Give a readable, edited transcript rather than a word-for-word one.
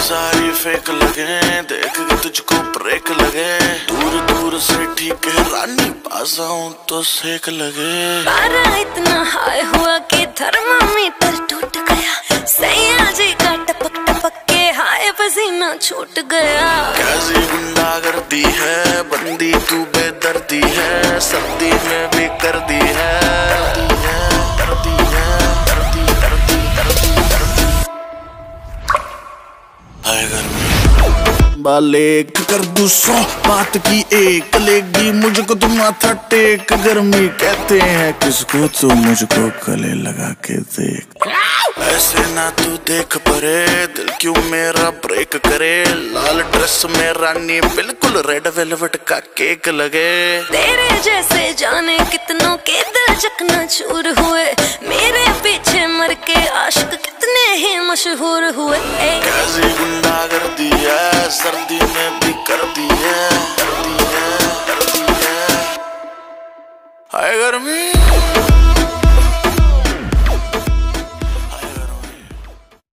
सारी फेक लगे, देख के तुझको ब्रेक लगे। दूर दूर से ठीक है रानी, पास आऊं तो सेक लगे। पारा इतना हाई हुआ कि थर्मामीटर टूट गया। सैया जी का टपक टपक के हाय पसीना छूट गया। कैसी गुंडागर्दी है, बंदी तू बेदर्दी है, सर्दी में भी कर दी है। बालेक कर दू 100 बात की एक लेगी, मुझको तो माथा टेक। गर्मी कहते हैं किसको, तो मुझको गले लगा के देख। ऐसे ना तू देख परे, दिल क्यों मेरा ब्रेक करे। लाल ड्रेस में रानी बिल्कुल रेड वेलवेट का केक लगे। तेरे जैसे जाने कितनों के दिल चकनाचूर हुए, मेरे पीछे मर के आशिक कितने ही मशहूर हुए। कैसी गुंडागर्दी है, सर्दी में भी कर दी है, कर दी है, कर दी है। हाय गर्मी